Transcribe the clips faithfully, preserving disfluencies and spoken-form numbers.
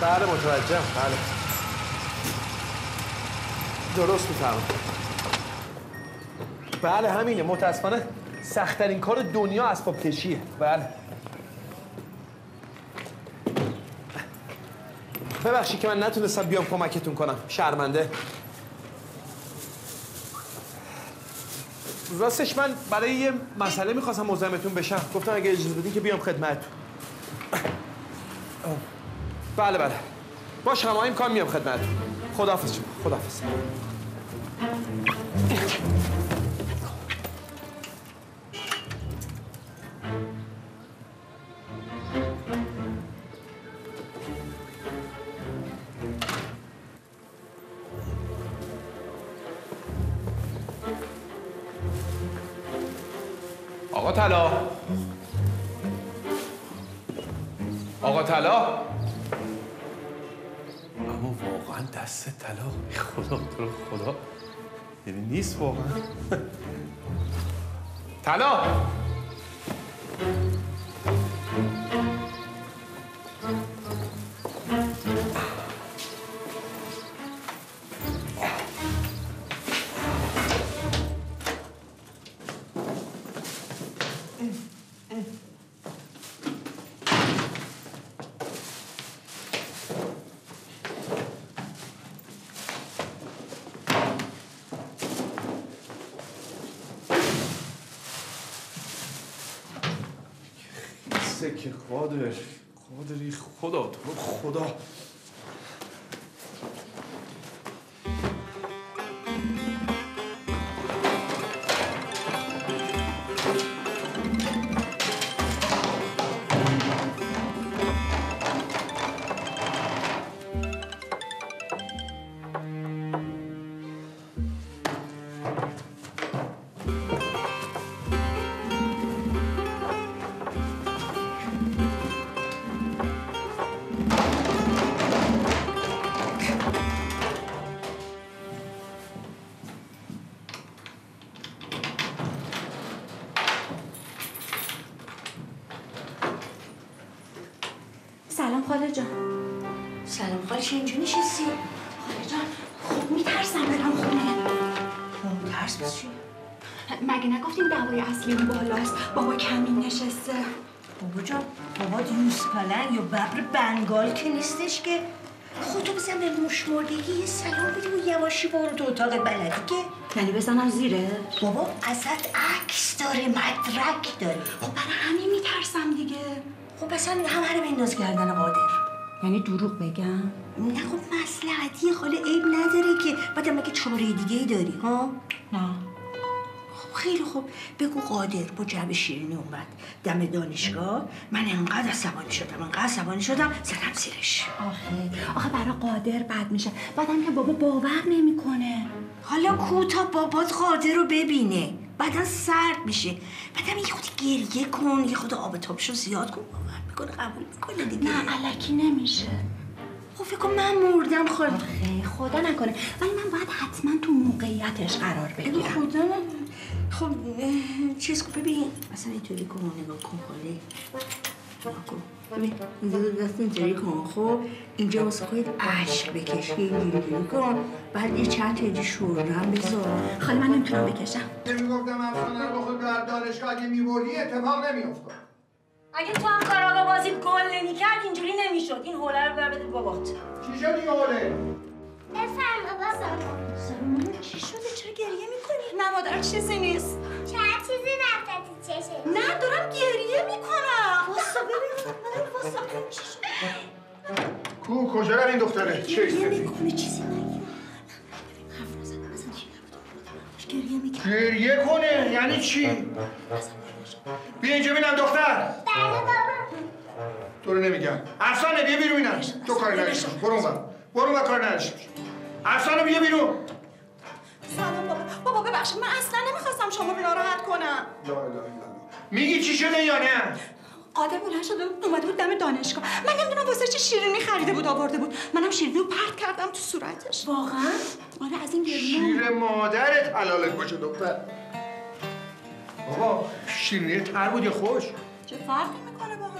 بله متوجهم. بله درست میفهمم. بله همینه. متاسفانه سخت‌ترین کار دنیا اسباب کشیه. بله ببخشید که من نتونستم بیام کمکتون کنم. شرمنده. راستش من برای یه مسئله میخواستم مزاحمتون بشم. گفتم اگه اجازه بدین که بیام خدمتتون. بله بله باشه همه امکان میام خدمتتون. خداحافظ شما. خداحافظ. آقا طلا. آقا طلا. اما واقعا دست طلا خدا تو رو خدا یعنی نیست واقعا. طلا. که قادر قادری خدا تو رو خدا. سلام خاله جان. سلام خاله چه اینجا نشستی؟ خاله جان خب میترسم برم خونه. ترس بس چیه؟ مگه نگفتیم دعوای اصلی اون بالاست؟ بابا کمین نشسته. بابا جان بابا یوز پلنگ یا ببر بنگال که نیستش که. خودتو بزن به موشمردگی یه سلام بدی و یواشی برو تو اتاق بلدی که. یعنی بزنم زیره؟ بابا ازت عکس داره مدرک داره. خب برای همین میترسم دیگه. خب اصلا همه رو بنداز گردن قادر. یعنی دروغ بگم؟ نه خب مصلحتیه خاله عیب نداره که. بعدم مگه چاره دیگه ای داری ها؟ نه. خب خیلی خوب بگو قادر با جعبه شیرینی اومد دم دانشگاه. من انقدر عصبانی شدم انقدر عصبانی شدم زدم زیرش. آخه آخه برای قادر بد میشه. بعدم که بابا باور نمیکنه. حالا کو تا بابات قادر رو ببینه بعدا سرد میشه. بعدم یه خود گریه کن یه خود آب تابشو زیاد کن باور میکنه قبول میکنه دیگه. نه الکی نمیشه. خب فکر کن من مردم خاله. آخه خدا نکنه ولی من باید حتما تو موقعیتش قرار بگیرم. خدا نکنه. خب چیز کن ببین مثلا اینطوری کن نگاه کن خاله. نگاه کن ببین اینجا دست اینطوری کن. خب اینجا واسه خودت عشق بکش اینجوری کن بعد یه چند تا اینجا شورم بذار. خاله من نمیتونم بکشم. نمیگفتم افسانه رو بخود در دانشگاه اگه میبردی اتفاق نمیافتاد. اگه تو هم کاراگاه بازیت گل نمی‌کرد اینجوری نمیشد. این حوله رو بر بده بابات. چی شد این حوله؟ بفرما بابا. سلام چی شده چرا گریه میکنی؟ نه مادر چیزی نیست. چرا چیزی رفته تو چشم؟ نه دارم گریه میکنم. واسه ببینم مادر واسه ببینم چی شده. کو کجا رفت این دختره؟ چه گریه ایستی؟ میکنه چیزی نگی. حرف نزن مثلا چی گریه میکنه. گریه کنه یعنی چی؟ بیا اینجا ببینم دختر. بله بابا. تو رو نمیگم. افسانه بیا بیرون اینم. تو کاری نداشتی. برو اون برو اون کار نداشتی. افسانه بیا بیرون. سلام بابا. بابا ببخشید من اصلا نمیخواستم شما رو ناراحت کنم. لا اله الا الله. میگی چی شده یا نه؟ قادر بلند شده اومده بود دم دانشگاه. من نمیدونم واسه چی شیرینی خریده بود آورده بود. منم شیرینی رو پرت کردم تو صورتش. واقعا؟ آره از این گریه. شیر مادرت حلالت باشه دختر. بابا شیرینی تر بود یا خوش؟ چه فرقی میکنه با هم؟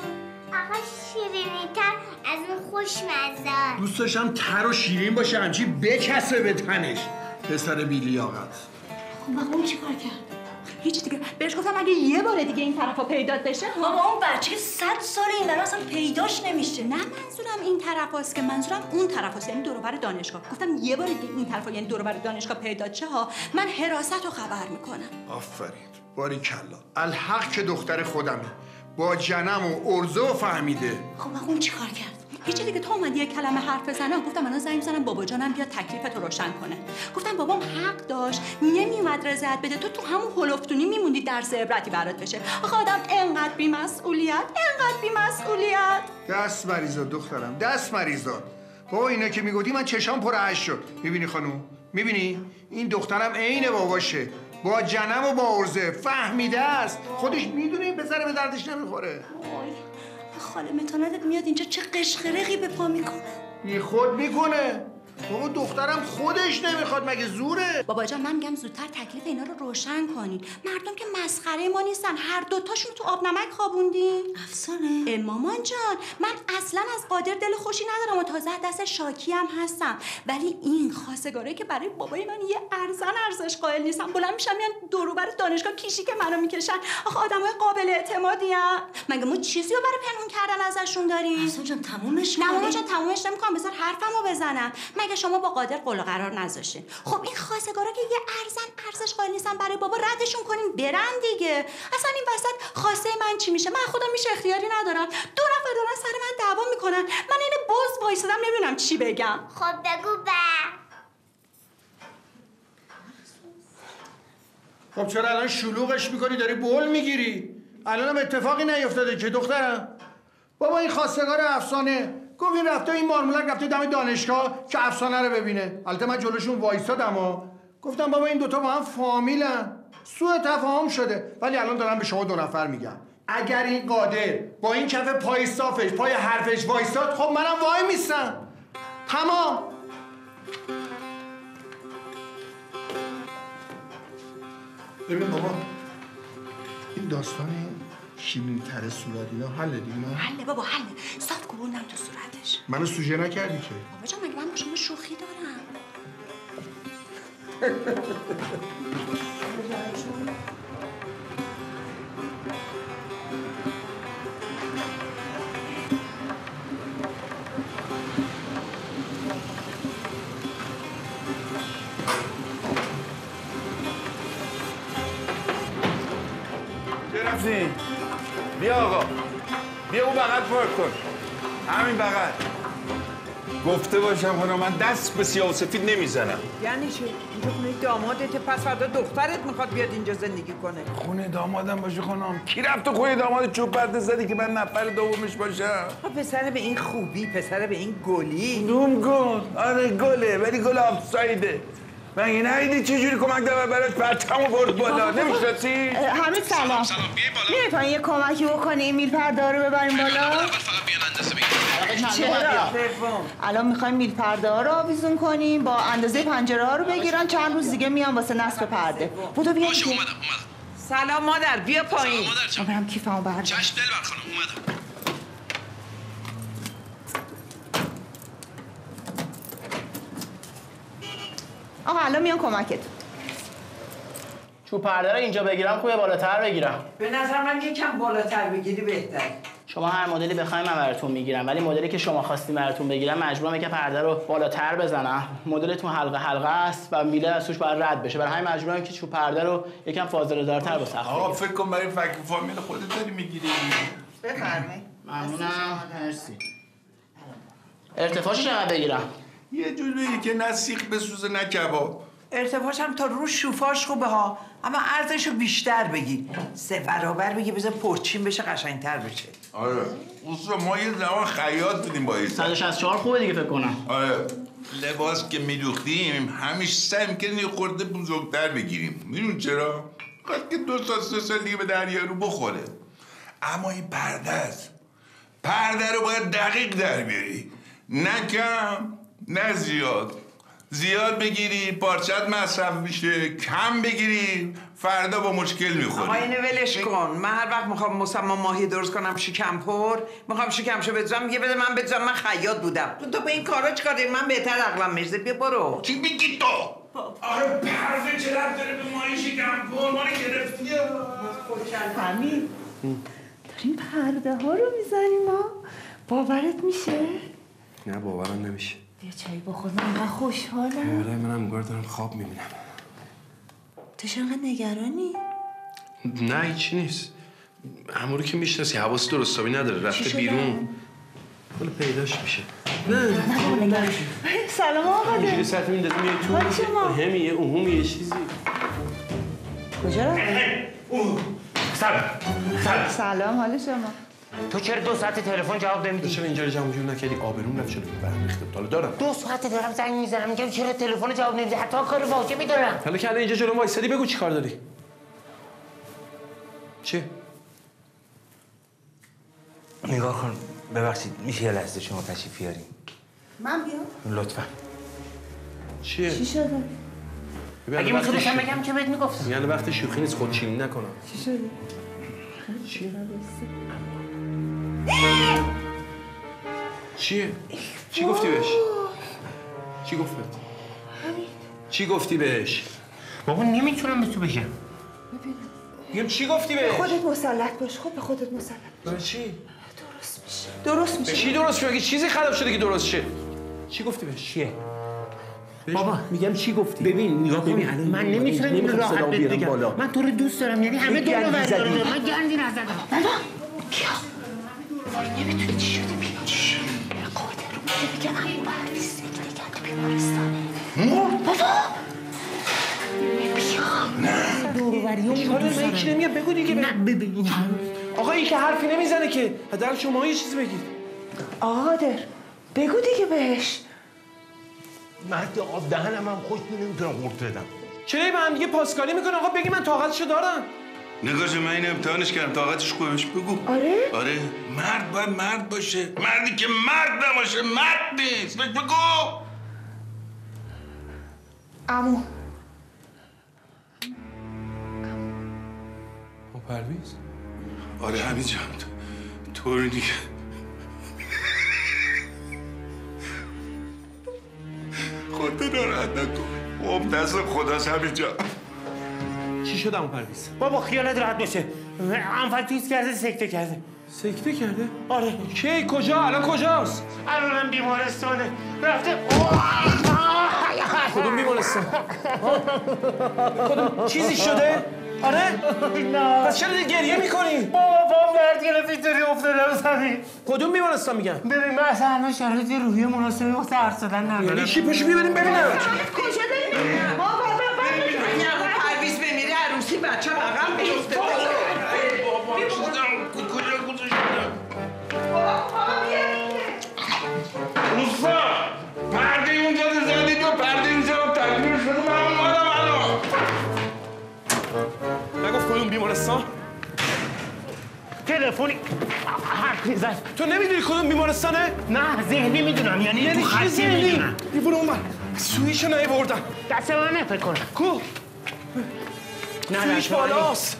آقا شیرینی‌تر از اون خوشمزه. دوست داشتم تر و شیرین باشه، همچی بکسه به تنش. پسر بی‌لیاقت. خب آقا اون چی کار کرد؟ هیچ دیگه. بهش گفتم اگه یه بار دیگه این طرفا پیدات بشه. بابا اون بچه صد سال این برا اصلا پیداش نمیشه. نه منظورم این طرف هست که منظورم اون طرف هست، یعنی دور و بر دانشگاه. گفتم یه بار دیگه این طرفا یعنی دور و بر دانشگاه پیدات چه ها، من حراست رو خبر میکنم. آفرین. باریکلا. الحق که دختر خودمه. با جنم و ارزه و فهمیده. خب آقا اون چی کار کرد؟ هیچی دیگه. تا اومدی یه کلمه حرف بزنم گفتم الان زنگ میزنم بابا جانم بیاد تکلیفتو روشن کنه. گفتم بابام حق داشت نمیومد رضایت بده، تو تو همون هلفتونی میموندی درس عبرتی برات بشه. آخه آدم انقدر بی‌مسئولیت، انقدر بی‌مسئولیت. دست مریضا دخترم، دست مریضا. بابا اینا که میگفتی من چشام پر اشک شد. میبینی خانوم؟ میبینی؟ این دخترم عین باباشه. با جنم و با ارزه فهمیده است. خودش میدونه این پسر به دردش نمیخوره. وای خاله متانتت میاد اینجا چه قشقرقی به پا میکنه. بی خود میکنه. بابا دخترم خودش نمیخواد، مگه زوره؟ بابا جان من میگم زودتر تکلیف اینا رو روشن کنین. مردم که مسخره ما نیستن، هر دوتاشون تو آب نمک خوابوندین. افسانه؟ مامان جان من اصلا از قادر دل خوشی ندارم و تازه دست شاکی هم هستم، ولی این خواستگاره که برای بابای من یه ارزن ارزش قائل نیستم، بلند میشم میان دور و بر دانشگاه کیشی که منو میکشن. آخه آدمای قابل اعتمادی ام. مگه ما چیزی رو برای پنهون کردن ازشون داریم؟ افسان جان تمومش نه مامان کردی؟ جان تمومش نمیکنم، بذار حرفمو بزنم. مگه شما با قادر قول و قرار نذاشتین؟ خب این خواستگارا که یه ارزن ارزش قائل نیستن برای بابا، ردشون کنین برن دیگه. اصلا این وسط خواسته من چی میشه؟ من خودم میشه اختیاری ندارم. دو نفر دارن سر من دعوا میکنن، من اینو باز وایسادم نمیدونم چی بگم. خب بگو به. خب چرا الان شلوغش میکنی داری بول میگیری؟ الانم اتفاقی نیفتاده که دخترم. بابا این خواستگار افسانه گفت این رفته این مارمولک رفته دم دانشگاه که افسانه رو ببینه. البته من جلوشون وایسادم و گفتم بابا این دوتا با هم فامیلن، سوء تفاهم شده. ولی الان دارم به شما دو نفر میگم اگر این قادر با این کف پای صافش پای حرفش وایساد، خب منم وای میستم. تمام. ببین بابا این داستان شیرین تره صورت اینا حل دیگه نه؟ حله بابا حله. صاف کوبوندم تو صورتش. منو سوژه نکردی که. بابا جان مگه من با شما شوخی دارم؟ رفتی؟ بیا آقا بیا اون بغل پارک کن، همین بغل. گفته باشم خانم من دست به سیاه و سفید نمیزنم. یعنی چی؟ اینجا خونه دامادته، پس فردا دخترت میخواد بیاد اینجا زندگی کنه. خونه دامادم باشه خانم؟ کی رفت تو خونه داماد چوب پرده زدی که من نفر دومش باشم؟ پسر به این خوبی، پسر به این گلی. دوم گل؟ آره گله، ولی گل آفسایده. من این ندیدی چجوری کمک دارم براش پرچمو برد بالا، نمیشناسی؟ همین سلام. سلام بیای بالا. می‌تونی یه کمکی بکنی این میل پرده رو ببریم بالا؟ اول فقط بیان اندازه بگیریم. چرا؟ الان می‌خوایم میل پرده ها رو آویزون کنیم، با اندازه پنجره ها رو بگیرن، چند روز دیگه میان واسه نصب پرده. بودو بیا. باشه اومدم اومدم. سلام مادر، بیا پایین. سلام مادر جان. برم کیفمو بردارم. چشم دلبر خانم اومدم. آقا الان میان کمکت. چوب پرده رو اینجا بگیرم خوبه بالاتر بگیرم؟ به نظر من یکم بالاتر بگیری بهتر. شما هر مدلی بخواید من براتون میگیرم، ولی مدلی که شما خواستین براتون بگیرم مجبورم که پرده رو بالاتر بزنم. مدلتون حلقه حلقه است و میله از توش باید رد بشه، برای همین مجبورم که چوب پرده رو یکم فاصله دارتر با سقف آقا فکر کن برای فک فامیل خودت داری میگیری. بفرمایید. ممنونم. مرسی. ارتفاعش چقدر بگیرم؟ یه جور بگی که نه سیخ بسوزه نه کباب. ارتفاعش هم تا رو شوفاش خوبه ها، اما عرضشو بیشتر بگی، سه برابر بگی، بذار پرچین بشه قشنگتر بشه. آره اصلا ما یه زمان خیاط بودیم با ایسا. صد و شصت و چهار خوبه دیگه فکر کنم. آره لباس که میدوختیم همیشه سعی می‌کردیم یه خورده بزرگتر بگیریم. میدون چرا؟ خواست که دو سال سه سال دیگه به دریا رو بخوره. اما این پرده است، پرده رو باید دقیق در بیاری، نه کم نه زیاد. زیاد بگیری پارچت مصرف میشه، کم بگیری فردا با مشکل میخوری. آقا اینو ولش کن. من هر وقت میخوام مسمم ماهی درست کنم شکم پر، میخوام شکمشو بذارم میگه بده من بذارم، من خیاط بودم. تو به این کارا چیکار داری؟ من بهتر عقلم میرسه. بیا برو. چی میگی تو؟ آره پروه چه ربط داره به ماهی شکم پر؟ ما رو گرفتی. همین داریم پرده ها رو میزنیم ها. باورت میشه؟ نه باورم نمیشه. بیا چایی بخور، من انقدر خوشحالم. آره منم انگار دارم خواب میبینم. تو چرا انقدر نگرانی؟ نه هیچی نیست. عمو رو که میشناسی حواس درستابی نداره، رفته بیرون. حالا پیداش میشه. نه نه نگران. سلام آقا. اینجوری ساعت میندازی میای تو. حال شما؟ همی یه اهومی یه چیزی. کجا رفت؟ سلام سلام سلام حال شما؟ تو چرا دو ساعت تلفن جواب نمیدی؟ چرا اینجا رو جمع جور نکردی؟ آبروم رفت شده برام ریخته. حالا دارم. دو ساعت دارم زنگ میزنم میگم چرا تلفن جواب نمیدی؟ حتی کار واجبی دارم. حالا که الان اینجا جلو وایسادی بگو چی کار داری؟ چه؟ نگاه کن ببخشید میشه یه لحظه شما تشریف بیارین؟ من بیام؟ لطفا. چیه؟ چی شده؟ اگه میتونستم بگم چه بهت میگفتم؟ یعنی وقت شوخی نیست خودچینی نکنم. چی شده؟ چیه؟ چیه؟ چی گفتی بهش؟ چی گفت بهت؟ چی گفتی بهش؟ بابا نمیتونم به تو بگم. میگم چی گفتی بهش؟ خودت مسلط باش. خب به خودت مسلط. برای چی؟ درست میشه. درست میشه. چی درست شده؟ چیزی خراب شده که درست شه. چی گفتی بهش؟ چیه؟ بابا میگم چی گفتی؟ ببین نگاه کن من نمیتونم این راحت بهت بگم. من تو رو دوست دارم، یعنی همه دور و بر دارم. من گندی نزدم. بابا بیا. وای نمیتونی چی شده بیا. قادر رو میگه دیگه عمو بردی سکته کرد بیمارستانه. بابا نه دور و بریام دوست دارم. هیچ نمیگم بگو دیگه. نه ببین آقا این که حرفی نمیزنه که. حداقل شما یه چیزی بگید. آقا قادر بگو دیگه بهش. من که آب دهنم هم خوش نمیتونم قورت بدم. چرا به هم دیگه پاسکاری میکنه؟ آقا بگی من طاقتشو دارم. نگاش من این امتحانش کردم طاقتش خوبه بهش بگو. آره؟ آره مرد باید مرد باشه. مردی که مرد نباشه مرد نیست. بهش بگو. عمو با پرویز؟ آره حمید جان طوری دیگه. خودت ناراحت نکن. مبتسم خداست حمید جان. چی شد عمو پرویز؟ بابا خیالت راحت باشه. انفال تویز کرده سکته کرده. سکته کرده؟ آره. کی کجا؟ الان کجاست؟ الانم بیمارستانه. رفته. کدوم بیمارستان؟ کدوم چیزی شده؟ آره؟ نه. پس چرا گریه میکنی؟ بابا بابا درد گرفت اینطوری افتادم زمین. کدوم بیمارستان میگن؟ ببین من اصلا الان شرایط روحی مناسبی واسه حرف زدن ندارم. یعنی چی؟ پاشو بیا بریم ببینم. کجا داریم؟ بابا اگه آقا پرویز بمیره عروسی بچه بغل میفته. بابا کجا گذاشتم؟ روسفا پرده اونجا زدید و پرده اینجا رو تکمیل شده. من اومدم الان. نگفت کدوم بیمارستان؟ تلفنی حرف میزن. تو نمیدونی کدوم بیمارستانه؟ نه ذهنی میدونم، یعنی یعنی تو چی خطی ذهنی؟ میدونم. برو اون بر سویشو نیاوردم. دست من نفکر کن. کو؟ سویش بالاست.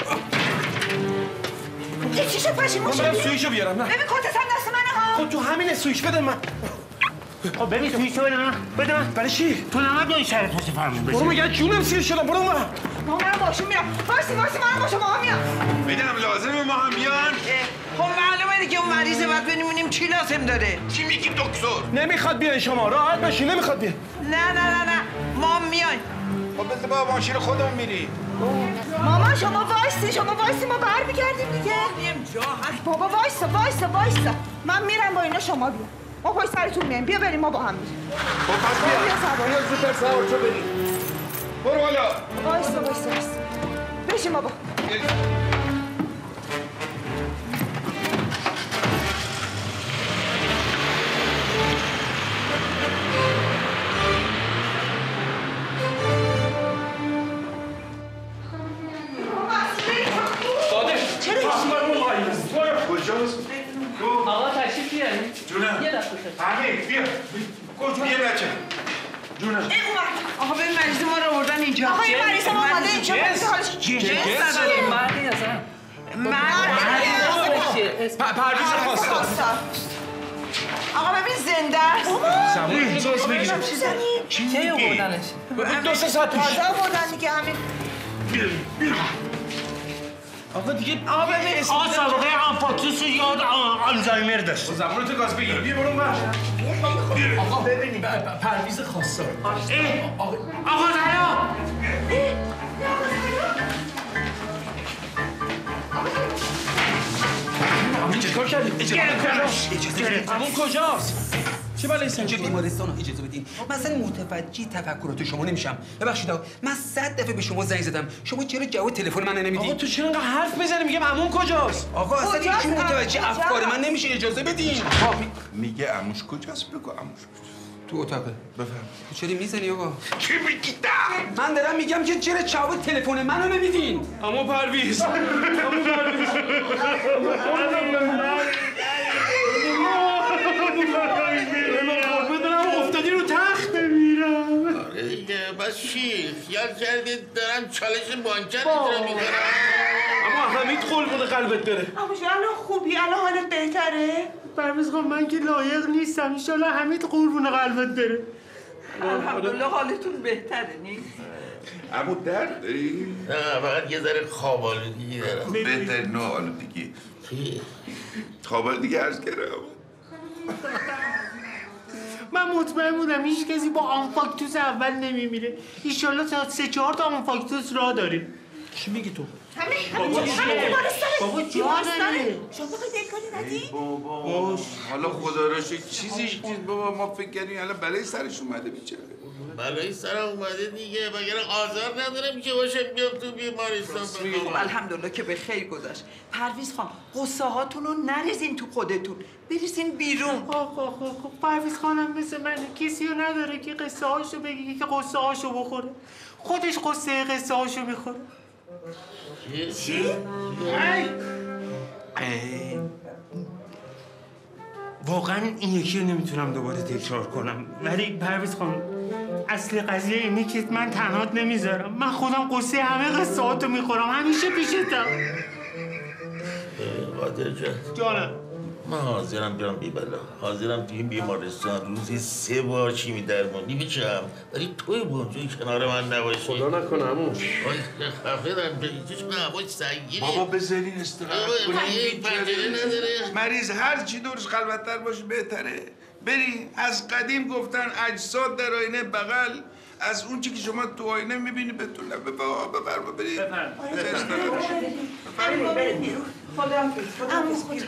یه چیشو پشیمون من شدی؟ برم سویشو بیارم. نه ببین کتت هم دست منه ها. خب تو همین سویش بده من. خب ببین سویشو بده من. بده من. برای چی؟ تو نمید این شرط پشت فرمون بشه. برو مگه جونم سیر شدم. برو اون بر. ما منم باشون میرم. وایسی وایسی منم باشم آقا میام. میدم لازمه ما هم بیان. خب معلومه دیگه اون مریضه باید ببینیم چی لازم داره. چی میگی دکتر؟ نمیخواد بیاین شما. راحت باشین. نمیخواد بیاین. نه نه نه نه ما میایم. خب بذار با ماشین خودمون میری. مامان شما وایسی شما وایسی ما برمیگردیم دیگه. میام جا هست. بابا وایسا وایسا وایسا. من میرم با اینا شما بیا. ما پای سرتون میایم. بیا بریم ما با هم میریم. خب پس بیا. بیا سوار. بیا زودتر سوار شو بریم. برو بالا. وایسا وایسا وایسا. بشین بابا. کجاست؟ آقا تشریف بیارین. جونم. یه دقیقه. حمید بیا. کجا؟ بیا بچه. جونم. آقا به مریض ما رو آوردن اینجا. آقا این مریض ما اومده اینجا. جنس نداره. مردی هستن. پرویز خواستار. آقا ببین زنده است. زمان اجازه بگیرم. چی چه آوردنش؟ دو سه ساعت پیش. تازه آوردن دیگه همین. آقا دیگه آقا ببین آقا سابقه آنفاکسیس یاد آلزایمر داشت. زمانتو گاز بگیر. بیا برو بر. آقا ببینید پرویز خواستار. آقا زیا چه کار کردی؟ اجازه گرفت. همون کجاست؟ چه بلایی سر اینجا بیمارستان رو اجازه بدین. من اصلا متوجه تفکرات شما نمیشم. ببخشید من صد دفعه به شما زنگ زدم. شما چرا جواب تلفن من نمیدید؟ آقا تو چرا انقدر حرف میزنی؟ میگم عموم کجاست؟ آقا اصلا هیچ متوجه افکار من نمیشه. اجازه بدین. میگه عموش کجاست؟ بگو عموش کجاست. تو اتاقه. بفهم. چرا میزنی آقا؟ چی میگی؟ من دارم میگم که چرا جواب تلفن منو نمیدین؟ عمو پرویز. عمو پرویز. افتادی رو تخت بمیرم. آره دیگه بس چی؟ خیال کردید دارم چالش بانکر اجرا میکنم. اما حمید قلبون قلبت داره. اما الان خوبی؟ الان حالت بهتره؟ پرویز خب من که لایق نیستم. انشالله حمید قربون قلبت داره. الحمدلله حالتون بهتره نیست؟ عمو درد داری؟ نه فقط یه ذره خواب آلودگی دارم. بهتر نه آلودگی. چی؟ خواب آلودگی عرض کردم. من مطمئن بودم هیچ کسی با آنفاکتوس اول نمیمیره. ایشالله تا سه چهار تا آنفاکتوس راه داریم. چی میگی تو؟ همین همین بابا جا داره. شما بخوای دلکاری ندی؟ بابا حالا خدا را شکر چیزی نیست بابا. ما فکر کردیم الان بلای سرش اومده بیچاره. بلای سرم اومده دیگه. مگر آزار ندارم که باشه بیام تو بیمارستان خب الحمدلله که به خیر گذشت. پرویز خان قصه هاتون رو نریزین تو خودتون. بریزین بیرون. آخ آخ آخ پرویز خانم مثل منه. کسی رو نداره که قصه هاشو بگی که قصه هاشو بخوره. خودش قصه قصه هاشو میخوره. چی؟ واقعا این یکی رو نمیتونم دوباره تکرار کنم. ولی پرویز خانم اصل قضیه اینه که من تنهات نمیذارم. من خودم قصه همه قصه هاتو میخورم. همیشه پیشتم. قادر جان جانم من حاضرم بیام بی بلا. حاضرم توی این بیمارستان روزی سه بار چیمی درمانی بچم ولی توی بونجوی کنار من نباشی. خدا نکنه عمو. خفه دارم چیش من هواش سنگینه. بابا بذارین استراحت کنیم. پنجره نداره. مریض هر چی دورش خلوت‌تر باشه بهتره. بری از قدیم گفتن اجساد در آینه بغل. از اون چی که شما تو آینه میبینی بتونه بفرما بفرما برید. بفرما برید بیرون. خداحافظ. خداحافظ.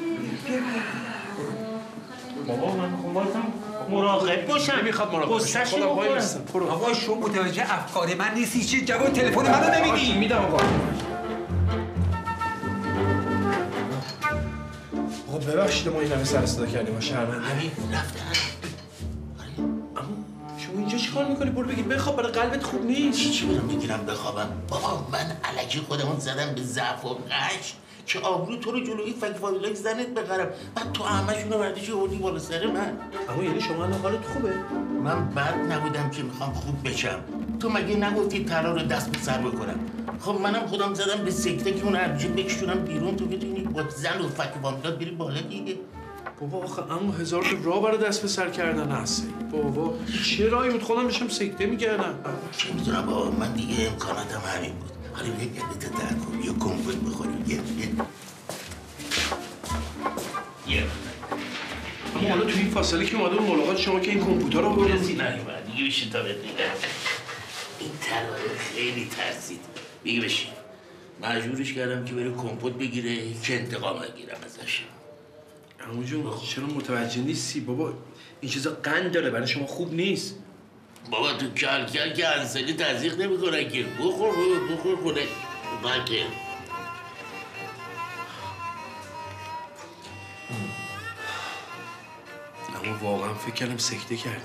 بابا من خواستم مراقب باشم. نمیخواد مراقب باشم. خودم وای میستم. آقا شما متوجه افکار من نیستی. چی جواب تلفن منو نمیدی؟ میدم آقا. آقا ببخشید ما این همه سر صدا کردیم. شرمنده. همین رفته. شما اینجا چیکار میکنی؟ برو بگیر بخواب. برای قلبت خوب نیست. چی چی برم بگیرم بخوابم؟ بابا من الکی خودمون زدم به ضعف و قش که آبرو تو رو جلوی فک فامیلای زنت بقرم. بعد تو همشون رو برداشتی آوردی بالا سر من. اما یعنی شما الان حالت خوبه؟ من بد نبودم که میخوام خوب بشم. تو مگه نگفتی طلا رو دست به سر بکنم؟ خب منم خودم زدم به سکته که اون ارجه بکشونم بیرون. تو بتونی با زن و فک فامیلات بری بالا دیگه. بابا آخه اما هزار تا راه برای دست به سر کردن هست. بابا چه راهی بود؟ خودم داشتم سکته میکردم. چه میدونم بابا من دیگه امکاناتم همین بود. حالا یه گلت در کن یا کمپوت بخوریم. یه یه اما حالا توی این فاصله که اومده اون ملاقات شما که این کامپیوتر رو بردم کسی نیومد. دیگه بشین تا بهت بگم. این طلایه خیلی ترسید. دیگه بشین. مجبورش کردم که بره کمپوت بگیره که انتقام بگیرم ازش. عمو جون چرا متوجه نیستی؟ بابا این چیزا قند داره. برای شما خوب نیست. بابا تو کل کل که انسانی تزریق نمی‌کنن که. بخور بخور خونه. بلکه اما واقعا فکر کردم سکته کردی.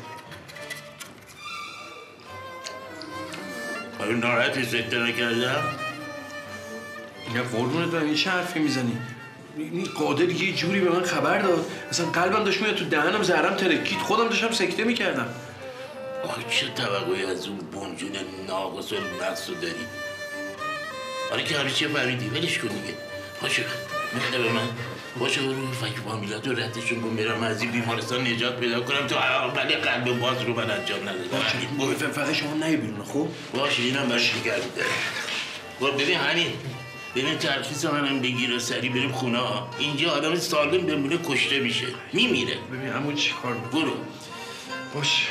آیا ناراحتی سکته نکردم؟ نه قربونت برم این چه حرفی میزنی؟ این قادر یه جوری به من خبر داد. مثلا قلبم داشت میاد تو دهنم زهرم ترکید. خودم داشتم سکته میکردم. آخه تو چه توقعی از اون بنجون ناقص و نقص رو داری؟ آره که همیشه فهمیدی ولش کن دیگه. پاشو بده به من. پاشو برو فکر فامیلات رو ردشون کن برم از این بیمارستان نجات پیدا کنم تو ولی قلب باز رو من انجام ندادم. باشه فقط شما نهی بیرون خب؟ باشه اینم برش نگه می‌داره. خب ببین همین ببین ترخیص منم بگیر و سری بریم خونه ها. اینجا آدم سالم بمونه کشته میشه میمیره. ببین عمو چی کار می‌کنی؟ برو باش.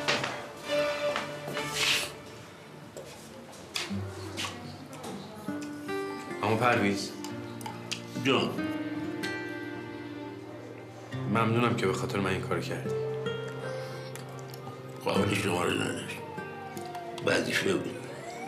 عمو پرویز جان ممنونم که به خاطر من این کار کردی. قابل شما رو نداشت بعدیش ببین.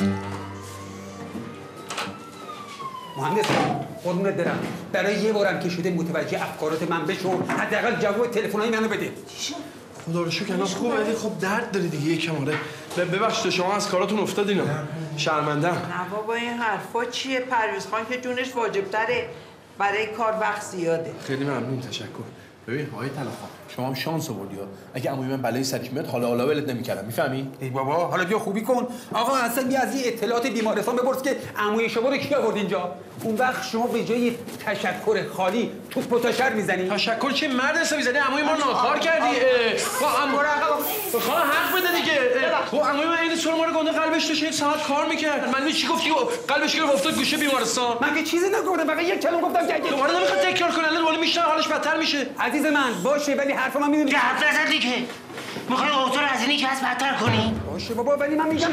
مهندس قربونت برم برای یه بارم که شده متوجه افکارات من بشو حداقل جواب تلفن‌های منو بده. خدا رو شکر الان خوب ولی خب درد داری دیگه یکم آره. ببخشید شما از کاراتون افتادین. شرمنده‌ام. نه بابا این حرفا چیه؟ پرویز خان که جونش واجب‌تره برای کار وقت زیاده. خیلی ممنون تشکر. ببین آقای طلعت شما هم شانس آوردی ها. اگه عموی من بلای سرش میاد حالا حالا ولت نمی‌کردم میفهمی؟ ای بابا حالا بیا خوبی کن. آقا اصلا بیا از این اطلاعات بیمارستان بپرس که عموی شما رو کی آورد اینجا. اون وقت شما به جای تشکر خالی توپ و تاشر میزنی. تشکر چه مرد حسابی زدی عموی ما ناکار کردی. با عمو خدا حق بده دیگه. تو عموی من این سر ما رو گنده قلبش داشت یک ساعت کار میکرد. من چی گفتی قلبش گرفت افتاد گوشه بیمارستان. من که چیزی نگفتم فقط یک کلمه گفتم که دوباره نمیخواد تکرار کنه الان دوباره میشنه حالش بدتر میشه. عزیز من باشه ولی حرف من میدونی که حرف نزد دیگه. میخوای اوتو رو از اینی که از بدتر کنی؟ باشه بابا ولی من میگم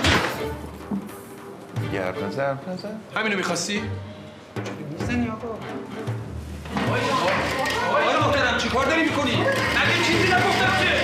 یه حرف نزد حرف نزد همینو میخواستی؟ میزنی آقا آقای محترم چی کار داری میکنی؟ مگه چیزی نگفتم که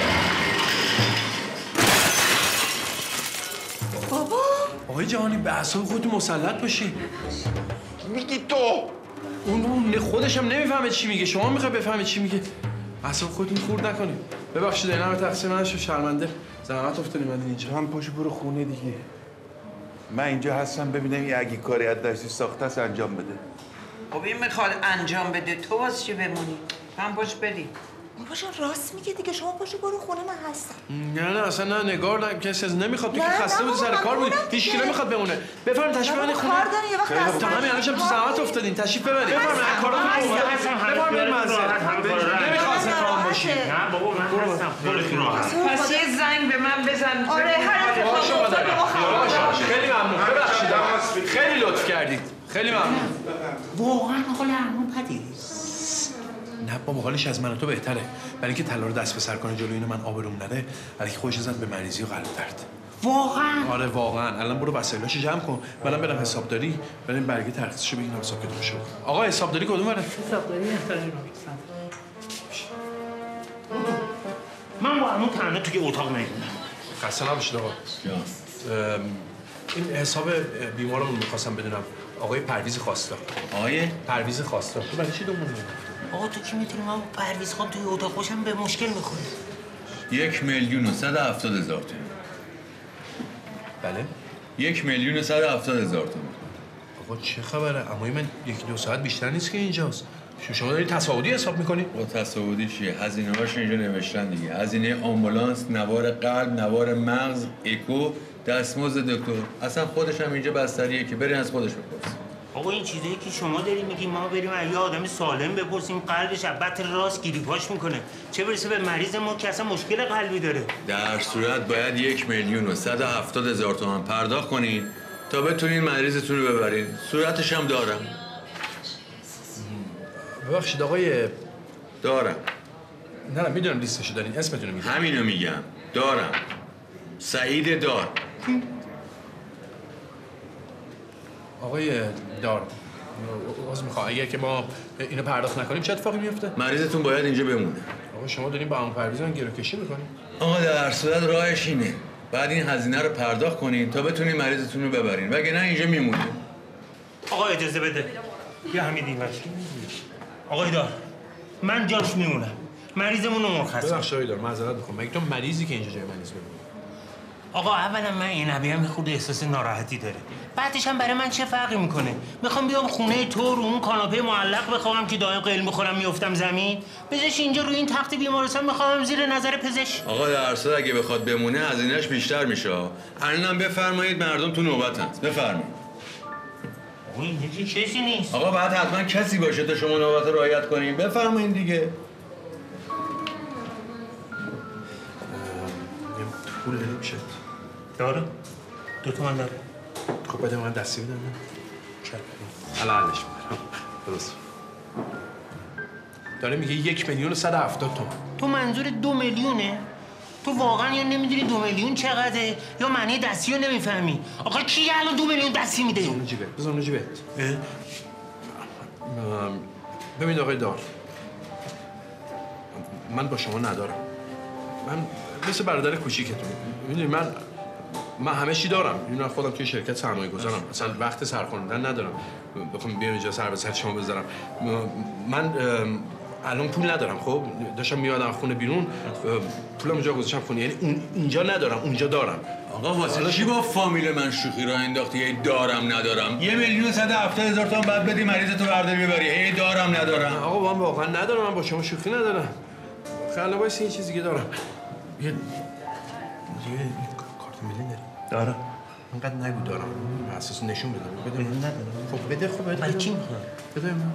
بابا آقای جهانی به اعصاب خودتون مسلط باشی. میگی تو اون اون خودش هم نمیفهمه چی میگه شما میخوای بفهمید چی میگه. اعصاب خودتون خورد نکنید. ببخشید اینا رو تقصیر من شد شرمنده. زحمت افتادی من اینجا. هم پاشو برو خونه دیگه. من اینجا هستم ببینم یه اگه کاری از دستی ساخته است انجام بده. خب این میخواد انجام بده تو واسه چی بمونی؟ هم باش بری. بابا راست میگه دیگه شما پاشو برو خونه من هستم. نه نه اصلا نه نگار نه کسی از نمیخواد تو که نه، خسته نه بودی سر بابا، کار بودی من هیچ کی خودم نمیخواد بمونه. بفرمایید تشریف ببرید خونه. کار داری یه وقت خیلی خوب تا دست همین الانم تو زحمت افتادین تشریف ببرید. بفرمایید کاراتون بفرمایید منزل. نمیخواستم کام باشی. نه بابا من هستم خودت راحت. پس یه زنگ به من بزن. آره هر باشه مادر. باشه خیلی ممنون. ببخشید خیلی لطف کردید. خیلی ممنون. واقعا حال عمو پدیز نه بابا حالش از من و تو بهتره. برای اینکه طلا رو دست به سر کنه جلوی اینو من آبروم نره. برای اینکه خودش زد به مریضی و قلب درد. واقعا آره واقعا الان برو وسایلاشو جمع کن. منم برم حسابداری بریم برگه ترخیصشو بگیرم حساب کتابشو بکنم. آقا حسابداری کدوم بره؟ حسابداری احتاجی من با عمو تنها توی اتاق نمیمونم. خسته نباشید آقا. این حساب بیمارمون میخواستم بدونم. آقای پرویز خواستا. آقای پرویز خواستا. تو برای چی دومون نمیگی؟ آقا تو کی میتونی من پرویز خان توی اتاق باشم به مشکل میخوره. یک میلیون و صد هفتاد هزار تومان. بله؟ یک میلیون و صد هفتاد هزار تومان. آقا چه خبره؟ عموی من یکی دو ساعت بیشتر نیست که اینجاست. شما داری تصاعدی حساب میکنی؟ با تصاعدی چیه؟ هزینه هاش اینجا نوشتن دیگه. هزینه آمبولانس، نوار قلب، نوار مغز، اکو، دستمزد دکتر. اصلا خودش هم اینجا بستریه که برین از خودش بپرسید. آقا این چیزایی که شما داری میگی ما بریم از یه آدم سالم بپرسیم قلبش از بط راست گیریپاش میکنه چه برسه به مریض ما که اصلا مشکل قلبی داره. در صورت باید یک میلیون و صد و هفتاد هزار تومان پرداخت کنین تا بتونین مریضتون رو ببرین. صورتش هم دارم. ببخشید آقای دارم. نه نه میدونم لیستشو دارین اسمتون رو میگم. همینو میگم. دارم. سعید دار. آقای دار باز میخوام اگر که ما اینو پرداخت نکنیم چه اتفاقی میفته؟ مریضتون باید اینجا بمونه. آقا شما دارین با عمو پرویز من گروکشی میکنین؟ آقا در صورت راهش اینه. بعد این هزینه رو پرداخت کنین تا بتونین مریضتون رو ببرین. وگرنه اینجا میمونه. آقا اجازه بده. بیا همین دیگه. آقای دار من جاش میمونم. مریضمون رو مرخص. ببخشید آقای دار معذرت میخوام. مگه تو مریضی که اینجا جای مریض بمونه؟ آقا اولا من اینبی هم خود احساس ناراحتی داره. بعدش هم برای من چه فرقی میکنه؟ میخوام بیام خونه تو رو اون کاناپه معلق بخوام که دائم قل میخورم میافتم زمین؟ بذارش اینجا روی این تخت بیمارستان میخوام زیر نظر پزشک. آقا درصد اگه بخواد بمونه هزینه‌اش بیشتر میشه. الانم بفرمایید مردم تو نوبتن. بفرمایید. آقا اینجا کسی نیست. آقا بعد حتما کسی باشه تا شما نوبت رعایت کنین. بفرمایید دیگه. پول نمیشه. داره؟ دو تومن داره. خب بده من دستی بدم. چرا؟ الان حلش میکنم. درست. داره میگه یک میلیون و صد و هفتاد تومن. تو منظور دو میلیونه؟ تو واقعا یا نمیدونی دو میلیون چقدره یا معنی دستی رو نمیفهمی. آقا کی الان دو میلیون دستی میده؟ بزن جیبت. بزن جیبت. ببین آقای دار. من با شما ندارم. من مثل برادر کوچیکتون. میدونی من من همه چی دارم. میدونم خودم توی شرکت سرمایه گذارم. اصلا وقت سرخوردن ندارم. بخوام بیام اینجا سر به سر شما بذارم. من الان پول ندارم. خب داشتم میادم خونه بیرون پولم اونجا گذاشتم خونه. یعنی اون اینجا ندارم اونجا دارم. آقا واسه چی با فامیل من شوخی راه انداختی؟ هی دارم ندارم. یه میلیون و صد و هفتاد هزار تومان بعد بدی مریض تو برداری ببری. هی دارم ندارم. آقا من واقعا ندارم. من با شما شوخی ندارم. خیلی واسه این چیزی که دارم. یه یه کارت ملی داری؟ دارم. اینقدر نگو دارم. اساس نشون بدم. بده من. ندارم. خب بده خب بده. من چی میخوام؟ بده من.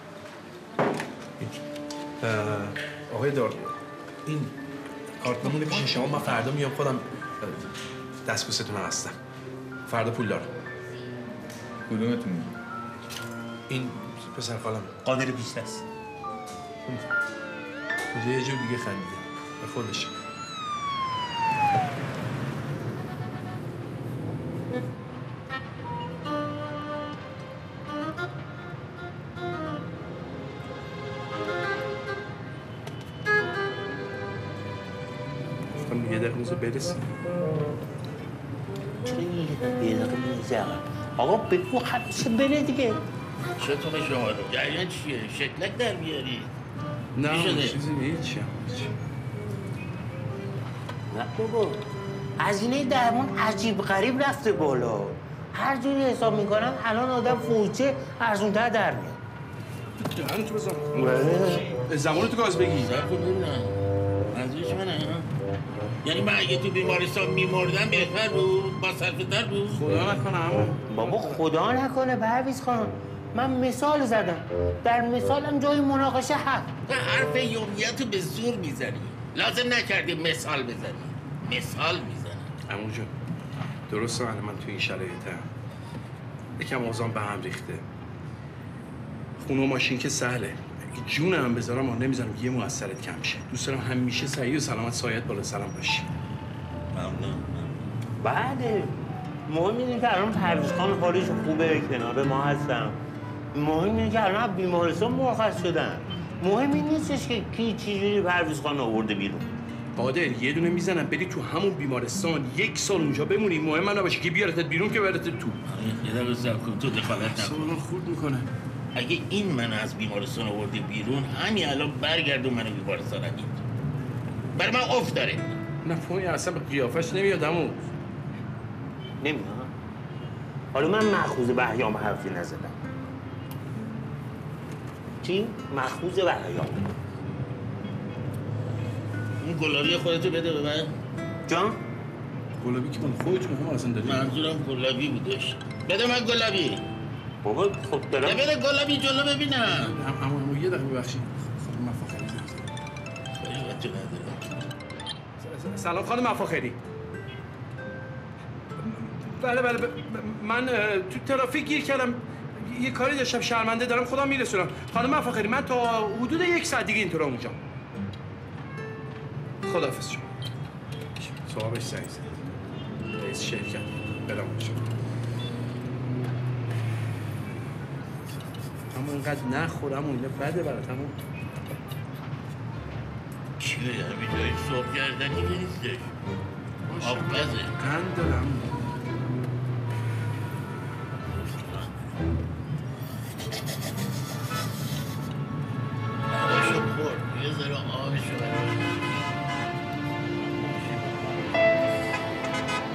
آقای دار این کارت بمونه پیش شما. من فردا میام خودم دستبوستون هستم. فردا پول دارم. کدومتون؟ این پسر خالم قادر بیست است. یه جور دیگه خندیده به خودش. گفتم یه دقیقه موزه برسی. چرا یه دقیقه میزه آقا بگو خلاصه بره دیگه. چطور شما رو؟ جریان چیه؟ شکلک در بیاری؟ نه چیزی هیچی. نه بابا هزینه درمان عجیب غریب رفته بالا. هر جوری حساب میکنم الان آدم فوچه ارزونتر در میاد. دهن تو بزن. زمان تو گاز بگی. سب کن ببینم. منظورش منه؟ یعنی من اگه تو بیمارستان میمردم بهتر بود؟ با صرفتر بود؟ خدا نکنه اما. بابا خدا نکنه پرویز خان. من مثال زدم. در مثالم جای مناقشه هست. تو حرف یومیت رو به زور میزنی. لازم نکردی مثال بزنی. مثال میزنی. عمو جون درسته من من تو این شرایطم. یکم اوضاعم به هم ریخته. خونه و ماشین که سهله. جونم بذارم آن نمیذارم که یه موثرت کم شه. دوست دارم همیشه صحیح و سلامت سایت بالا سرم باشی. ممنون. بله. مهم اینه که الان پرویز خان حالش خوبه کنار ما هستم. مهم اینه که الان بیمارستان مرخص شدن. مهم این نیستش که کی چجوری پرویز خان آورده بیرون. قادر یه دونه میزنم بری تو همون بیمارستان یک سال اونجا بمونی. مهم من نباشه که بیارتت بیرون که براتت تو. یه دقیقه صبر کن تو دخالت نکن. من خورد میکنه. اگه این منو از بیمارستان آورده بیرون همین الان برگردون منو بیمارستان اگه برای من افت داره. نه پوی اصلا به قیافش نمیاد عمو. نمیاد. حالا من مأخوذ بهیام حرفی نزدم. چی؟ مأخوذ بهیام. اون گلابی خودتو بده به من. جان؟ گلابی که من خودت مهم اصلا داری. منظورم گلابی بودش. بده من گلابی. بابا خب دارم. بده گلابی جلو ببینم. هم هم هم یه دقیقه ببخشید. خانم مفاخری. خیلی وقت ندارم. سلام خانم مفاخری. بله بله ب... من تو ترافیک گیر کردم. یه کاری داشتم شرمنده دارم خودم میرسونم. خانم مفاخری من تا حدود یک ساعت دیگه اینطور اونجا. خداحافظ شما. صاحبش زنگ زد. رئیس شرکت. برام شما. اما اینقدر نخورم و اینه بده برات همون. چی بگم این جایی صبح کردنی که نیستش. آب بزه. قند دارم. نواشو خورد. یه ذره آبشو برد.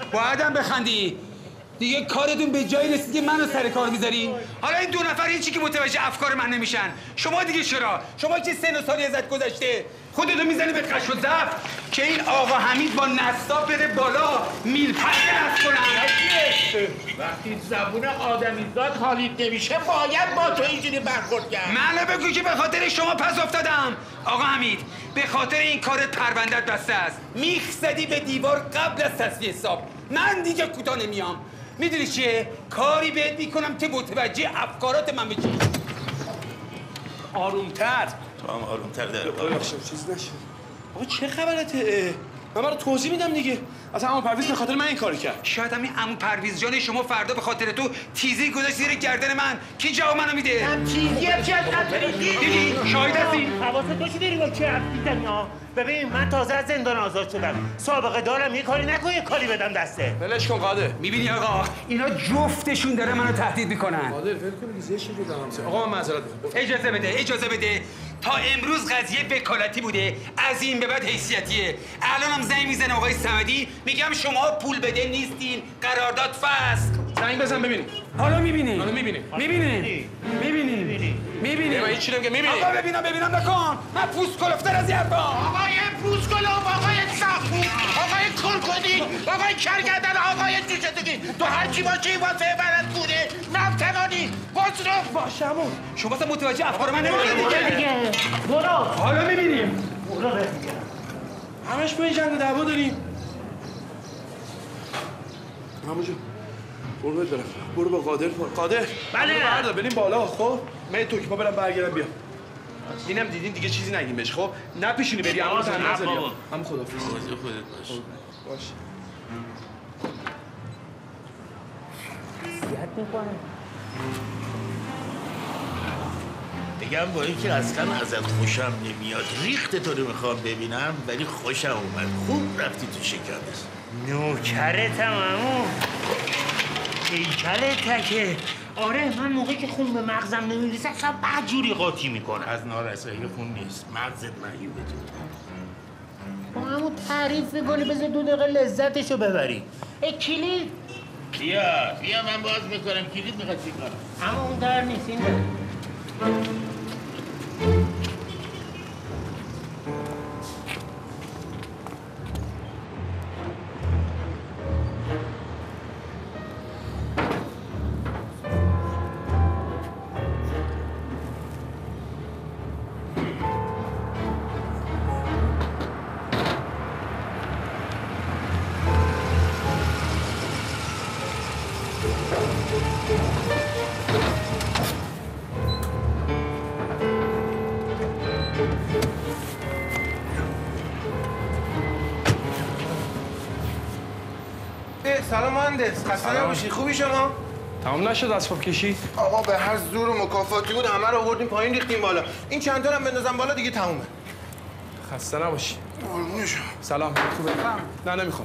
بایدم بخندی. دیگه کارتون به جایی رسید که منو سر کار میذاری؟ حالا این دو نفر هیچی که متوجه افکار من نمیشن. شما دیگه چرا؟ شما که سن و سالی ازت گذشته خودتو میزنی به قش و ضعف که این آقا حمید با نصاب بره بالا میلپر نصب کنن. وقتی زبون آدمیزاد حالیت نمیشه باید با تو اینجوری برخورد کرد. منو بگو که به خاطر شما پس افتادم. آقا حمید به خاطر این کارت پروندت بسته است. میخ زدی به دیوار قبل از تصفیه حساب. من دیگه کوتاه نمیام. میدونی چیه؟ کاری بهت میکنم که متوجه افکارات من بشی. آرومتر. تو هم آرومتر در ببخشید چیز نشه. آقا چه خبرته؟ من برات توضیح میدم دیگه. اصلا عمو پرویز به خاطر من این کارو کرد. شاید همین عمو پرویز جان شما فردا به خاطر تو تیزی گذاشت زیر گردن من. کی جواب منو میده؟ هم تیزی هم چه از دیدی؟ شاهد هستی؟ حواست باشه داری با چه حرف میزنی ها؟ ببین من تازه از زندان آزاد شدم. سابقه دارم یه کاری نکن یه کاری بدم دسته. ولش کن قادر. میبینی آقا اینا جفتشون داره منو تهدید میکنن. قادر ول کن دیگه زشت رو دارم. آقا من معذرت میخوام. اجازه بده اجازه بده. تا امروز قضیه وکالتی بوده، از این به بعد حیثیتیه. الانم زنگ میزنه آقای صمدی میگم شما پول بده نیستین، قرارداد فسخ. زنگ بزن ببینیم. حالا میبینی؟ حالا میبینیم. میبینی؟ میبینی؟ میبینی؟ من هیچ چیزی نمیگم میبینی. آقا ببینم ببینم نکن. من پوست کلفتر از این حرفا. آقای پوست کلوف، آقای سخو، آقای کرکنی، آقای کرگردن، آقای جوشتگی. تو هر چی باشی واسه برات بوده. نفتنانی، بازرو. باشه عمو. شما اصلا متوجه افکار من نمیشید دیگه. برو. حالا میبینیم. برو ببین. همش با این جنگ و دعوا داریم. عمو جون برو برم. برو با قادر قادر. بله. بردا بریم بالا خب. من تو که ما برم برگردم بیا. اینم دیدین دیگه چیزی نگیم بهش خب. نپیشونی بری عمو زن نذاری. عمو خدافظ. خودت باش. باش. زیاد میکنه. میگم با اینکه اصلا ازت خوشم نمیاد ریخت تو رو میخوام ببینم ولی خوشم اومد. خوب رفتی تو شکمش. نوکرتم عمو. هیکل تکه. آره من موقعی که خون به مغزم نمیرسه اصلا بدجوری قاطی میکنه. از نارسایی خون نیست، مغزت معیوبه تو. با همون تعریف میکنی بذار دو دقیقه لذتشو ببری. ای کلید بیا بیا من باز میکنم. کلید میخواد چی کنم؟ اما اون در نیست این در. سلام مهندس، خسته نباشی. خوبی شما؟ تمام نشد اسباب کشی؟ آقا به هر زور و مکافاتی بود همه رو آوردیم پایین ریختیم بالا. این چند تا هم بندازم بالا دیگه تمومه. خسته نباشی. قربون شما. سلام. خوبه؟ نه نمیخونم.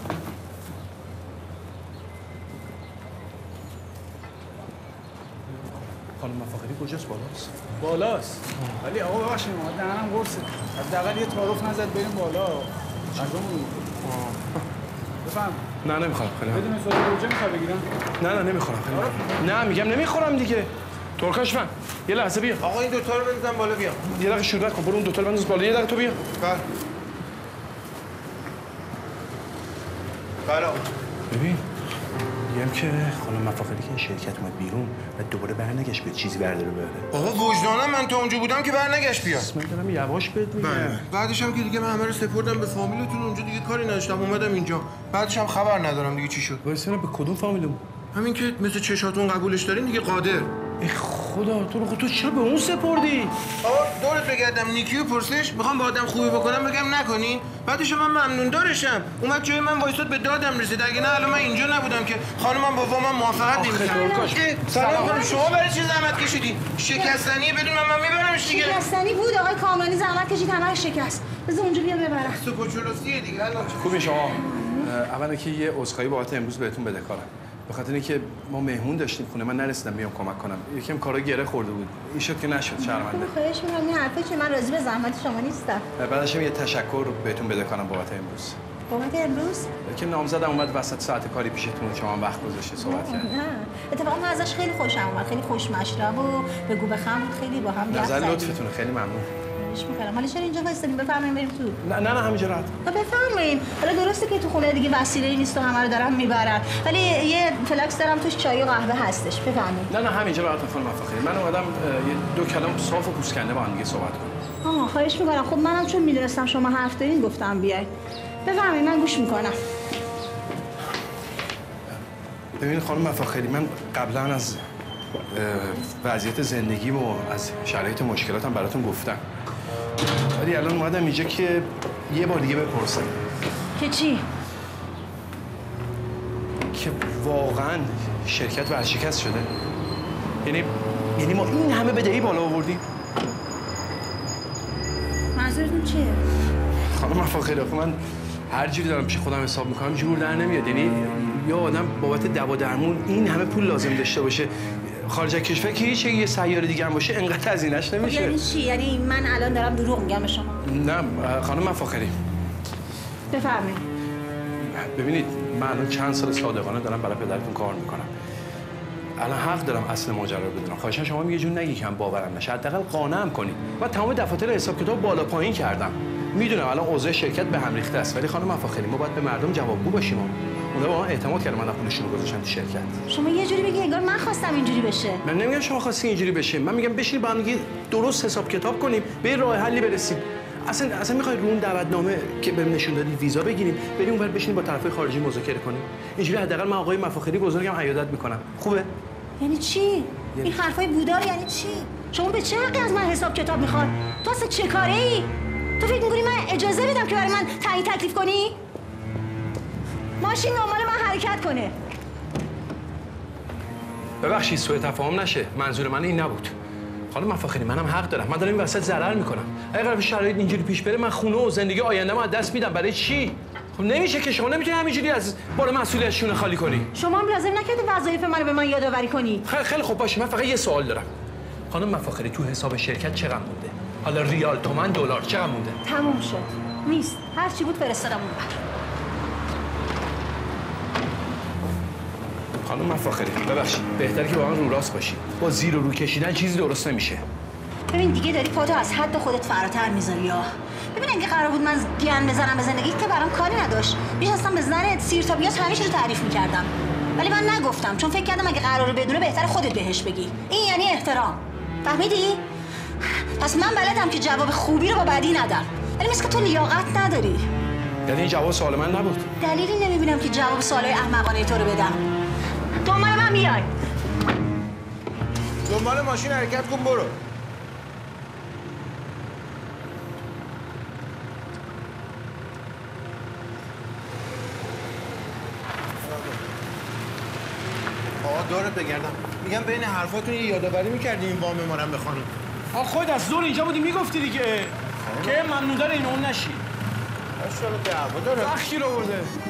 خانم مفاخری کجاست؟ بالاست. بالاست. ولی آقا ببخشید ما دهنم قرصه. حداقل یه تعارف نزد بریم بالا. چطورمون؟ بفهم. نه نمیخوام خیلی. بدون سوال گوجه میخوای بگیرم؟ نه نه نمیخورم خیلی. نه میگم نمیخورم دیگه. ترکاش من. یه لحظه بیا. آقا این دوتا رو بندازم بالا بیا. یه دقیقه شروع کن. برو اون دوتا رو بنداز بالا. یه دقیقه تو بیا. بله. بله آقا. ببین میگم که خانم مفاخری که این شرکت اومد بیرون و دوباره برنگشت به چیزی برداره بره. آقا وجدانم من تا اونجا بودم که برنگشت بیاد. من دارم یواش بهت میگم. بله. بعدش هم که دیگه من همه رو سپردم به فامیلتون اونجا دیگه کاری نداشتم اومدم اینجا. بعدش هم خبر ندارم دیگه چی شد. وایسا به کدوم فامیلمون؟ همین که مثل چشاتون قبولش دارین دیگه قادر. ای خدا تو رو تو چرا به اون سپردی؟ آقا دورت بگردم نیکی و پرسش میخوام با آدم خوبی بکنم بگم نکنین. بعدش من ممنون دارشم. اومد جای من وایساد به دادم رسید. اگه نه الان من اینجا نبودم که خانمم بابا من موافقت نمی‌کردن. سلام خانم شما برای چی زحمت کشیدی؟ شکستنیه بدون من من میبرمش دیگه. شکستنی بود آقای کامرانی زحمت کشید همه رو شکست. بذار اونجا بیا ببرم. سوپوچولوسیه دیگه الان. خوبی شما؟ اولا که یه عذرخواهی بابت امروز بهتون بدهکارم. به خاطر اینکه ما مهمون داشتیم خونه من نرسیدم بیام کمک کنم. یکم کارا گره خورده بود. این شد که نشد شرمنده. خواهش می‌کنم این حرفا چیه من راضی به زحمت شما نیستم. بعدش هم یه تشکر بهتون بدهکارم بابت امروز. بابت امروز؟ که نامزدم اومد وسط ساعت کاری پیشتون شما هم وقت گذاشته صحبت کرد. نه اتفاقا من ازش خیلی خوشم اومد، خیلی خوش مشرب و بگو بخم خیلی با هم نظر لطفتونه، خیلی ممنون. خواهش می‌کنم. حالا چرا اینجا وایسادیم؟ بفرمایید بریم تو. نه نه نه همینجا راحت. خب بفرمایید. حالا درسته که تو خونه دیگه وسیله‌ای نیست و همه رو دارم میبرن، ولی یه فلکس دارم توش چای و قهوه هستش. بفرمایید. نه نه همینجا راحت خانم مفاخری. من اومدم یه دو کلام صاف و پوسکنده با هم دیگه صحبت کنیم. آها خواهش می‌کنم. خب منم چون میدونستم شما حرف دارین گفتم بیاید. بفرمایید من گوش می‌کنم. ببین خانم مفاخری، من قبلا از وضعیت زندگی و از شرایط مشکلاتم براتون گفتم، ولی الان اومدم اینجا که یه بار دیگه بپرسم که چی؟ که واقعا شرکت ورشکست شده؟ یعنی یعنی ما این همه بدهی بالا آوردیم؟ منظورتون چیه؟ خانم مفاخری آخه من هر جوری دارم پیش خودم حساب میکنم جور در نمیاد. یعنی یا آدم بابت دوا درمون این همه پول لازم داشته باشه خارج از کشور که هیچ یه سیاره دیگه هم باشه انقدر هزینه‌اش نمیشه. یعنی چی؟ یعنی من الان دارم دروغ میگم به شما؟ نه خانم مفاخری بفرمایید. ببینید من الان چند سال صادقانه دارم برای پدرتون کار میکنم. الان حق دارم اصل ماجرا رو بدونم. خواهشاً شما یه جور نگی که من باورم نشه، حداقل قانعم کنید. من تمام دفاتر حساب کتاب بالا پایین کردم. میدونم الان اوضاع شرکت به هم ریخته است، ولی خانم مفاخری ما باید به مردم جوابگو باشیم. اونا با ما اعتماد کردن، من پولشون رو گذاشتن تو شرکت. شما یه جوری بگی انگار من خواستم اینجوری بشه. من نمیگم شما خواستی اینجوری بشه، من میگم بشین با هم دیگه درست حساب کتاب کنیم، به راه حلی برسیم. اصلا اصلا میخوای رو اون دعوتنامه که بهم نشون دادی ویزا بگیریم، بریم اونور بشینیم با طرفای خارجی مذاکره کنیم. اینجوری حداقل من آقای مفاخری بزرگم عیادت میکنم. خوبه؟ یعنی چی؟ این حرفای بودار یعنی چی؟ شما به چه حقی از من حساب کتاب میخواد؟ تو اصلا چه کاره ای؟ تو فکر میکنی من اجازه میدم که برای من تعیین تکلیف کنی؟ ماشین دنبال من حرکت کنه. ببخشید سوء تفاهم نشه، منظور من این نبود. خانم مفاخری منم حق دارم، من دارم این وسط ضرر میکنم. اگه قرار شرایط اینجوری پیش بره من خونه و زندگی آینده‌مو از دست میدم. برای چی؟ خب نمیشه که شما نمیتونی همینجوری از بار مسئولیت شونه خالی کنی. شما هم لازم نکرده وظایف منو به من یادآوری کنی. خیلی خیلی خوب باشه، من فقط یه سوال دارم. خانم مفاخری تو حساب شرکت چقدر مونده؟ حالا ریال، تومن، دلار چقدر مونده؟ تموم شد. نیست. هر چی بود فرستادم اونور. خانم مفاخری ببخشید، بهتره که با من رو راست باشی. با زیر و رو کشیدن چیزی درست نمیشه. ببین دیگه داری پاتو از حد خودت فراتر میذاری یا. ببین اگه قرار بود من گیان بزنم به زندگی که برام کاری نداشت. میشستم به زن سیرتابیات همیشه رو تعریف میکردم. ولی من نگفتم چون فکر کردم اگه قراره بدونه بهتره خودت بهش بگی. این یعنی احترام. فهمیدی؟ پس من بلدم که جواب خوبی رو با بدی ندم. ولی مثل که تو لیاقت نداری. یعنی این جواب سوال من نبود. دلیلی نمیبینم که جواب سوالای احمقانه تو رو بدم. دنبال من میای. دنبال ماشین حرکت کن برو. آقا دورت بگردم. میگم بین حرفاتون یه یادآوری می‌کردی این وام ما رو بخونیم. آ خود از زور اینجا بودی میگفتی دیگه که ممنون داره این اون نشی. ماشاءالله دعوا داره. وقتی رو برده.